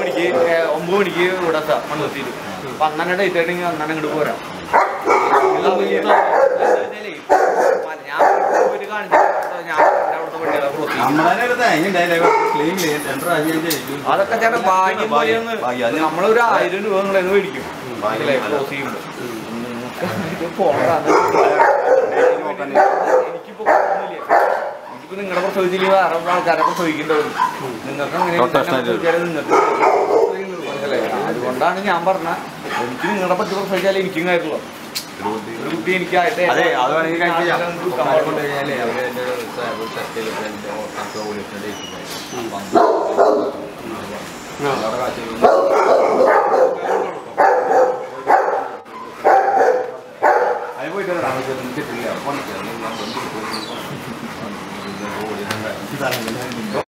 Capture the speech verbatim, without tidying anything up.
മണിക്ക് ഒമ്പത് മണിക്ക് ഇവിടെ എത്താം മണ്ണുത്തിയിൽ. അപ്പൊ അന്നെ ഡേറ്റ് ആയിട്ടെങ്കിൽ അന്നെ അങ്ങോട്ട് പോരാം. ഞാൻ പോയിട്ട് കാണിച്ചിട്ട് ഞാൻ അവിടുത്തെ പട്ടികളെ അതൊക്കെ ചേട്ടൻ ഭാഗ്യം പോലെയൊന്ന് നമ്മളൊരു ആയിരം രൂപ നിങ്ങളെന്ന് മേടിക്കും ക്ലോസ് ചെയ്യുമ്പോൾ. എനിക്കിപ്പോ എനിക്കിപ്പോ നിങ്ങളെ പ്രസവിച്ചില്ല വേറെ ആൾക്കാരെ പ്രസവിക്കേണ്ടത്. നിങ്ങൾക്ക് അങ്ങനെ നിങ്ങൾക്ക് അതുകൊണ്ടാണ് ഞാൻ പറഞ്ഞ എനിക്ക് നിങ്ങളെ പറ്റി പ്രസവിച്ചാലേ എനിക്കും കാര്യമുള്ളൂ. ഒരു കുട്ടി എനിക്കായിട്ട് ആ